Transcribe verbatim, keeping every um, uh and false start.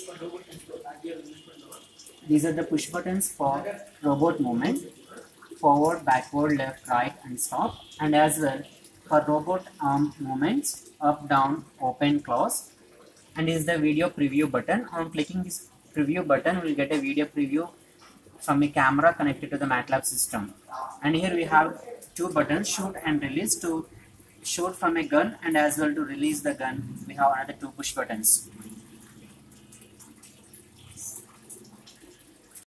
These are the push buttons for robot movement, forward, backward, left, right, and stop, and as well for robot arm movements, up, down, open, close. And is the video preview button. On clicking this preview button, we will get a video preview from a camera connected to the MATLAB system. And here we have two buttons, shoot and release. To shoot from a gun and as well to release the gun, we have another two push buttons.